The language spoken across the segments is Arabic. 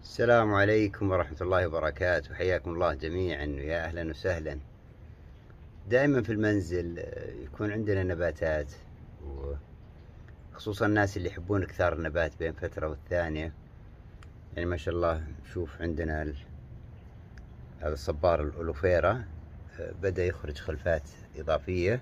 السلام عليكم ورحمة الله وبركاته. حياكم الله جميعا ويا أهلا وسهلا. دائما في المنزل يكون عندنا نباتات، وخصوصا الناس اللي يحبون إكثار النبات بين فترة والثانية. يعني ما شاء الله نشوف عندنا هذا الصبار الألوفيرا بدأ يخرج خلفات إضافية،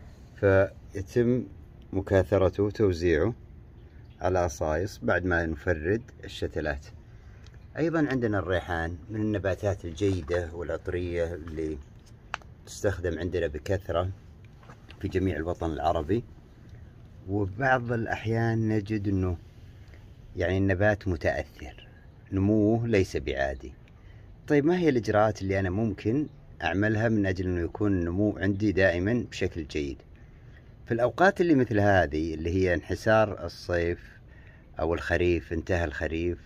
فيتم مكاثرته وتوزيعه على أصايص بعد ما نفرد الشتلات. أيضا عندنا الريحان من النباتات الجيدة والعطرية اللي تستخدم عندنا بكثرة في جميع الوطن العربي، وبعض الأحيان نجد أنه يعني النبات متأثر، نموه ليس بعادي. طيب ما هي الإجراءات اللي أنا ممكن أعملها من أجل أنه يكون النمو عندي دائما بشكل جيد في الأوقات اللي مثل هذه، اللي هي انحسار الصيف أو الخريف، انتهى الخريف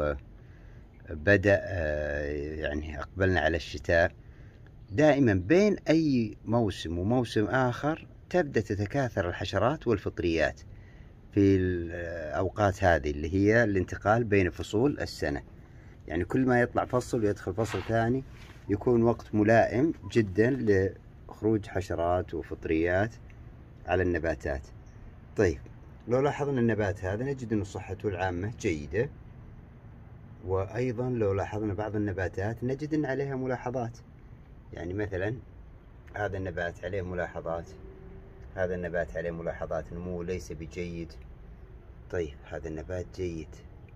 وبدأ يعني أقبلنا على الشتاء. دائما بين أي موسم وموسم آخر تبدأ تتكاثر الحشرات والفطريات في الأوقات هذه اللي هي الانتقال بين فصول السنة. يعني كل ما يطلع فصل ويدخل فصل ثاني يكون وقت ملائم جدا لخروج حشرات وفطريات على النباتات. طيب لو لاحظنا النبات هذا نجد أن صحته العامة جيدة، وأيضا لو لاحظنا بعض النباتات نجد أن عليها ملاحظات. يعني مثلا هذا النبات عليه ملاحظات، هذا النبات عليه ملاحظات، نموه ليس بجيد. طيب هذا النبات جيد،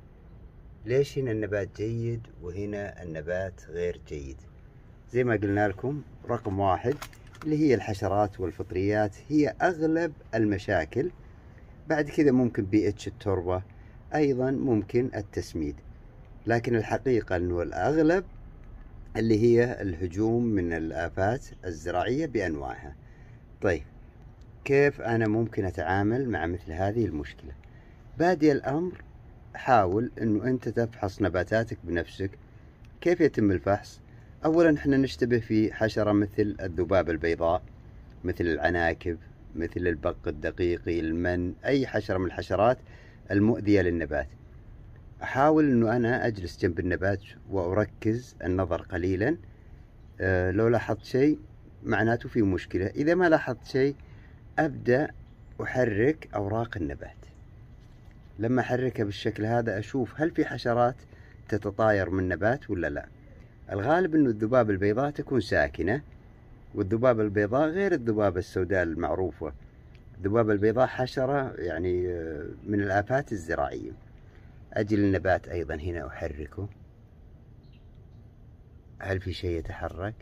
ليش هنا النبات جيد وهنا النبات غير جيد؟ زي ما قلنا لكم، رقم واحد اللي هي الحشرات والفطريات هي أغلب المشاكل. بعد كذا ممكن pH التربة، أيضا ممكن التسميد، لكن الحقيقة أنه الأغلب اللي هي الهجوم من الآفات الزراعية بأنواعها. طيب كيف أنا ممكن أتعامل مع مثل هذه المشكلة؟ بادئ الأمر حاول أنه أنت تفحص نباتاتك بنفسك. كيف يتم الفحص؟ أولا احنا نشتبه في حشرة مثل الذبابة البيضاء، مثل العناكب، مثل البق الدقيقي، المن، أي حشرة من الحشرات المؤذية للنبات. أحاول أنه أنا أجلس جنب النبات وأركز النظر قليلا. لو لاحظت شيء معناته في مشكلة، إذا ما لاحظت شيء أبدأ أحرك أوراق النبات. لما أحركها بالشكل هذا أشوف هل في حشرات تتطاير من النبات ولا لا. الغالب أن الذبابة البيضاء تكون ساكنة، والذبابة البيضاء غير الذبابة السوداء المعروفة. الذبابة البيضاء حشرة يعني من الآفات الزراعية. أجي للنبات أيضا هنا أحركه، هل في شيء يتحرك؟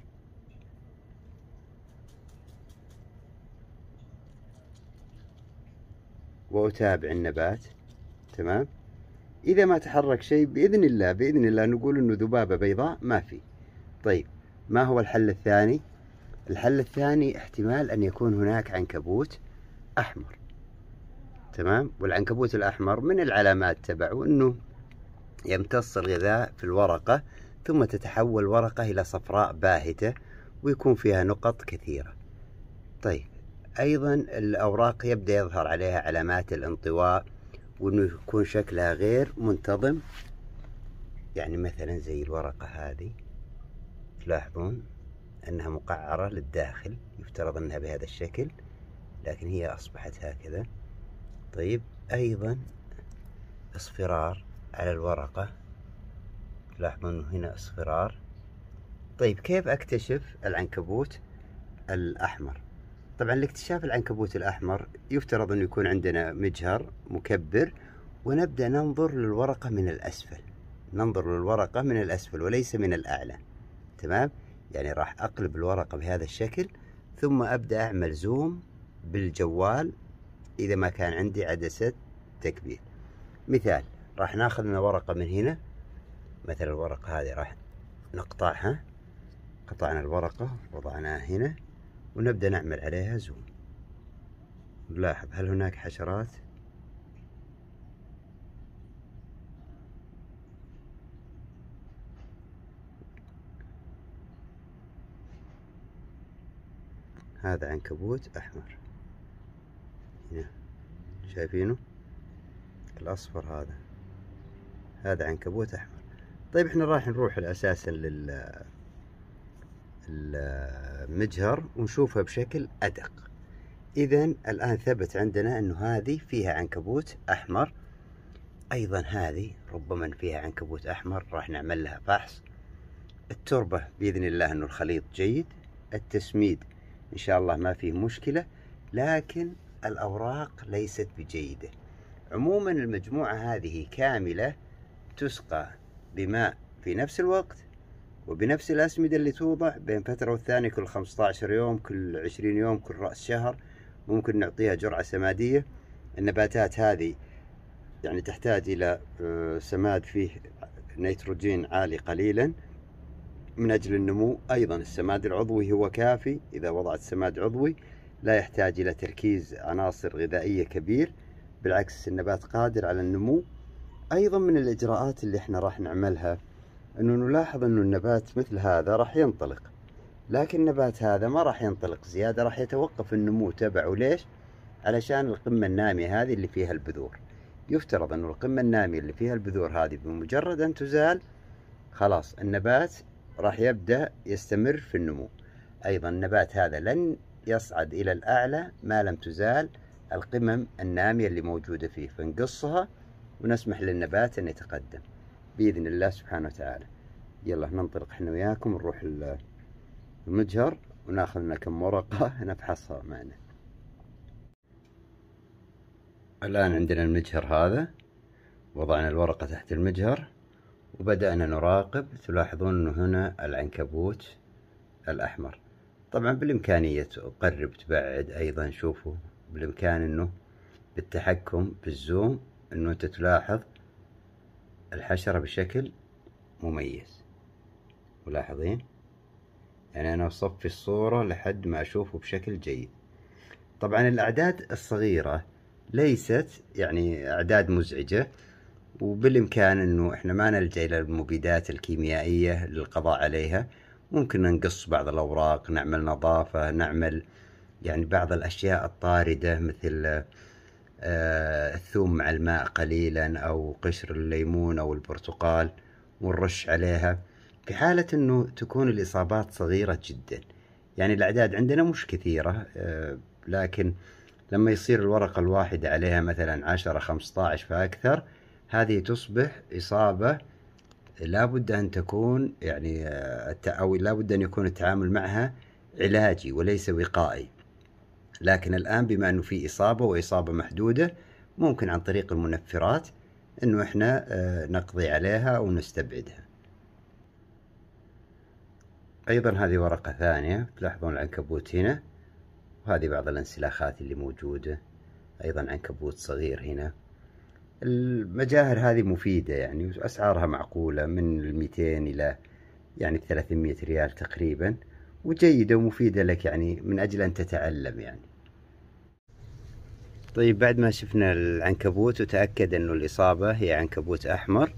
وأتابع النبات. تمام. إذا ما تحرك شيء بإذن الله نقول إنه ذبابة بيضاء ما في. طيب ما هو الحل الثاني؟ الحل الثاني احتمال أن يكون هناك عنكبوت أحمر. تمام. والعنكبوت الأحمر من العلامات تبعه أنه يمتص الغذاء في الورقة، ثم تتحول الورقة إلى صفراء باهتة ويكون فيها نقط كثيرة. طيب أيضا الأوراق يبدأ يظهر عليها علامات الانطواء، وأنه يكون شكلها غير منتظم. يعني مثلا زي الورقة هذه تلاحظون أنها مقعرة للداخل، يفترض أنها بهذا الشكل لكن هي أصبحت هكذا. طيب أيضا اصفرار على الورقة، تلاحظون أنه هنا اصفرار. طيب كيف أكتشف العنكبوت الأحمر؟ طبعا لاكتشاف العنكبوت الأحمر يفترض أنه يكون عندنا مجهر مكبر، ونبدأ ننظر للورقة من الأسفل. ننظر للورقة من الأسفل وليس من الأعلى. تمام. يعني راح أقلب الورقة بهذا الشكل، ثم أبدأ أعمل زوم بالجوال إذا ما كان عندي عدسة تكبير. مثال، راح ناخذ لنا ورقة من هنا، مثل الورقة هذه راح نقطعها. قطعنا الورقة وضعناها هنا ونبدأ نعمل عليها زوم. نلاحظ هل هناك حشرات؟ هذا عنكبوت أحمر هنا، شايفينه الأصفر هذا عنكبوت أحمر. طيب احنا راح نروح اساسا المجهر ونشوفها بشكل ادق. اذا الان ثبت عندنا انه هذه فيها عنكبوت احمر، ايضا هذه ربما فيها عنكبوت احمر، راح نعمل لها فحص. التربة باذن الله انه الخليط جيد، التسميد ان شاء الله ما فيه مشكلة، لكن الاوراق ليست بجيدة. عموما المجموعة هذه كاملة تسقى بماء في نفس الوقت وبنفس الأسمدة اللي توضع بين فترة والثانية، كل 15 يوم، كل 20 يوم، كل رأس شهر ممكن نعطيها جرعة سمادية. النباتات هذه يعني تحتاج إلى سماد فيه نيتروجين عالي قليلا من أجل النمو. أيضا السماد العضوي هو كافي، إذا وضعت سماد عضوي لا يحتاج إلى تركيز عناصر غذائية كبير، بالعكس النبات قادر على النمو. أيضا من الإجراءات اللي احنا راح نعملها أنه نلاحظ أنه النبات مثل هذا راح ينطلق، لكن النبات هذا ما راح ينطلق زيادة، راح يتوقف النمو تبعه. ليش؟ علشان القمة النامية هذه اللي فيها البذور. يفترض أنه القمة النامية اللي فيها البذور هذه بمجرد أن تزال خلاص النبات راح يبدأ يستمر في النمو. أيضا النبات هذا لن يصعد إلى الأعلى ما لم تزال القمم النامية اللي موجودة فيه، فنقصها ونسمح للنبات أن يتقدم بإذن الله سبحانه وتعالى. يلا ننطلق احنا وياكم نروح المجهر وناخذ لنا كم ورقة نفحصها معنا. الآن عندنا المجهر هذا، وضعنا الورقة تحت المجهر وبدأنا نراقب. تلاحظون أنه هنا العنكبوت الأحمر. طبعا بالإمكانية تقرب تبعد، أيضا شوفوا بالإمكان أنه بالتحكم بالزوم أنه أنت تلاحظ الحشرة بشكل مميز. ملاحظين؟ يعني أنا أصفي الصورة لحد ما أشوفه بشكل جيد. طبعا الأعداد الصغيرة ليست يعني أعداد مزعجة، وبالإمكان أنه إحنا ما نلجأ إلى المبيدات الكيميائية للقضاء عليها. ممكن نقص بعض الأوراق، نعمل نظافة، نعمل يعني بعض الأشياء الطاردة مثل الثوم مع الماء قليلا، أو قشر الليمون أو البرتقال ونرش عليها، في حالة أنه تكون الإصابات صغيرة جدا. يعني الأعداد عندنا مش كثيرة، لكن لما يصير الورقة الواحدة عليها مثلا 10-15 فأكثر، هذه تصبح إصابة لابد أن تكون يعني أو لابد أن يكون التعامل معها علاجي وليس وقائي. لكن الآن بما أنه في إصابة وإصابة محدودة، ممكن عن طريق المنفرات أنه إحنا نقضي عليها أو نستبعدها. أيضا هذه ورقة ثانية، تلاحظون العنكبوت هنا، وهذه بعض الانسلاخات اللي موجودة. أيضا عنكبوت صغير هنا. المجاهر هذه مفيدة يعني، أسعارها معقولة من 200 إلى يعني 300 ريال تقريبا، وجيدة ومفيدة لك يعني من أجل أن تتعلم يعني. طيب بعد ما شفنا العنكبوت وتأكد أنه الإصابة هي عنكبوت أحمر،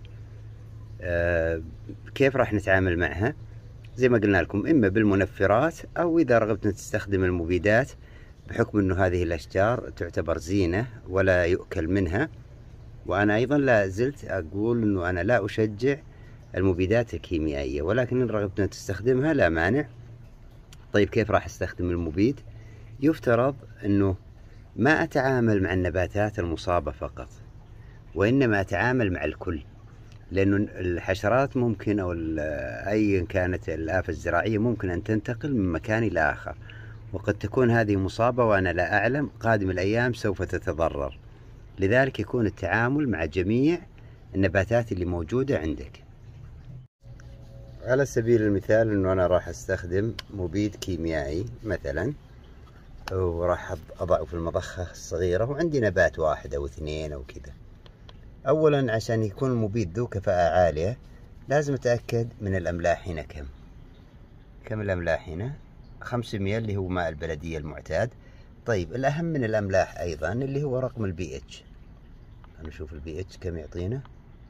كيف راح نتعامل معها؟ زي ما قلنا لكم، إما بالمنفرات أو إذا رغبت أن تستخدم المبيدات، بحكم أنه هذه الأشجار تعتبر زينة ولا يؤكل منها. وأنا أيضا لا زلت أقول أنه أنا لا أشجع المبيدات الكيميائية، ولكن إن رغبت أن تستخدمها لا مانع. طيب كيف راح أستخدم المبيد؟ يفترض أنه ما أتعامل مع النباتات المصابة فقط، وإنما أتعامل مع الكل، لأنه الحشرات ممكن أو أي كانت الآفة الزراعية ممكن أن تنتقل من مكان إلى آخر، وقد تكون هذه مصابة وأنا لا أعلم، قادم الأيام سوف تتضرر. لذلك يكون التعامل مع جميع النباتات اللي موجودة عندك. على سبيل المثال أنه أنا راح أستخدم مبيد كيميائي مثلا، وراح أضعه في المضخة الصغيرة، وعندي نبات واحد أو اثنين أو كذا. أولا عشان يكون المبيد ذو كفاءة عالية لازم أتأكد من الأملاح هنا كم الأملاح هنا 500 اللي هو ماء البلدية المعتاد. طيب الأهم من الأملاح أيضا اللي هو رقم البي اتش. نشوف البي اتش كم يعطينا.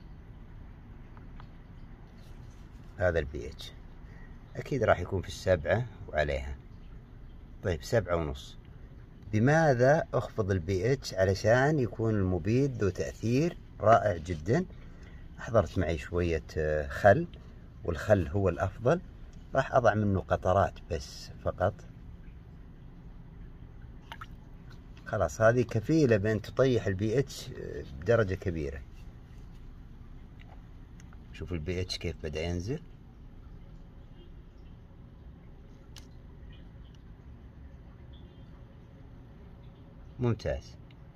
هذا البي اتش أكيد راح يكون في 7 وعليها. طيب 7.5. بماذا أخفض البي اتش علشان يكون المبيد ذو تأثير رائع جدا؟ أحضرت معي شوية خل، والخل هو الأفضل. راح أضع منه قطرات بس فقط. خلاص هذه كفيلة بأن تطيح البي اتش بدرجة كبيرة. شوف البي اتش كيف بدأ ينزل. ممتاز.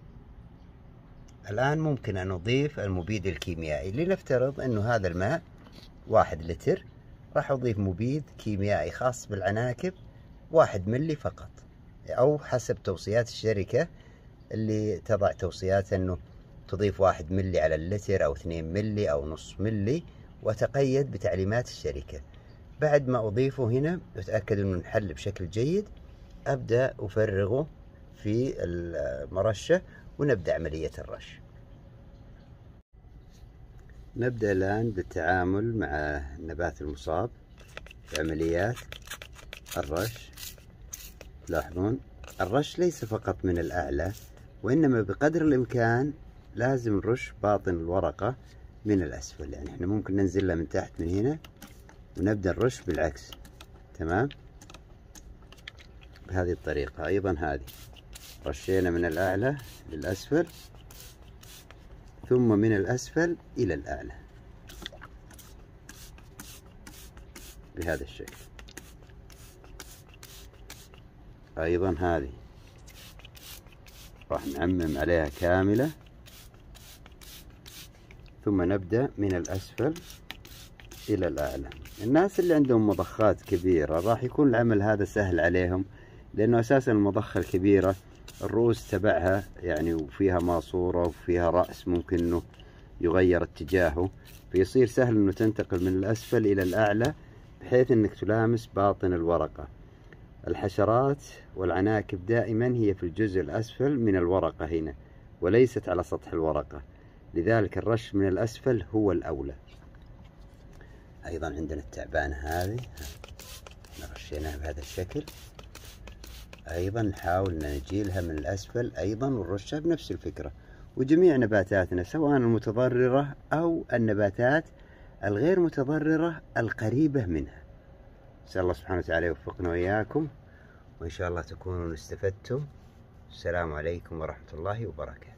الآن ممكن أن أضيف المبيد الكيميائي. لنفترض أنه هذا الماء 1 لتر، راح أضيف مبيد كيميائي خاص بالعناكب 1 ملي فقط، أو حسب توصيات الشركة اللي تضع توصيات أنه تضيف 1 ملي على اللتر، أو 2 ملي، أو نص ملي، وتقيد بتعليمات الشركة. بعد ما أضيفه هنا أتأكد أنه انحل بشكل جيد، أبدأ أفرغه في المرشة ونبدأ عملية الرش. نبدأ الآن بالتعامل مع النبات المصاب في عمليات الرش. تلاحظون الرش ليس فقط من الأعلى، وإنما بقدر الإمكان لازم نرش باطن الورقة من الأسفل. يعني احنا ممكن ننزلها من تحت من هنا ونبدأ نرش بالعكس. تمام، بهذه الطريقة. أيضا هذه رشينا من الأعلى للأسفل، ثم من الأسفل إلى الأعلى بهذا الشكل. أيضا هذه راح نعمم عليها كاملة، ثم نبدأ من الأسفل إلى الأعلى. الناس اللي عندهم مضخات كبيرة راح يكون العمل هذا سهل عليهم، لأنه أساسا المضخة الكبيرة الرؤوس تبعها يعني وفيها ماسورة وفيها رأس ممكن أنه يغير اتجاهه، فيصير سهل أنه تنتقل من الأسفل إلى الأعلى بحيث أنك تلامس باطن الورقة. الحشرات والعناكب دائما هي في الجزء الأسفل من الورقة هنا، وليست على سطح الورقة، لذلك الرش من الأسفل هو الأولى. أيضا عندنا التعبانة هذه رشيناها بهذا الشكل. أيضا نحاول أن نجيلها من الأسفل أيضا ونرشها بنفس الفكرة. وجميع نباتاتنا سواء المتضررة أو النباتات الغير متضررة القريبة منها. نسأل الله سبحانه وتعالى يوفقنا وإياكم، وإن شاء الله تكونوا استفدتم. السلام عليكم ورحمة الله وبركاته.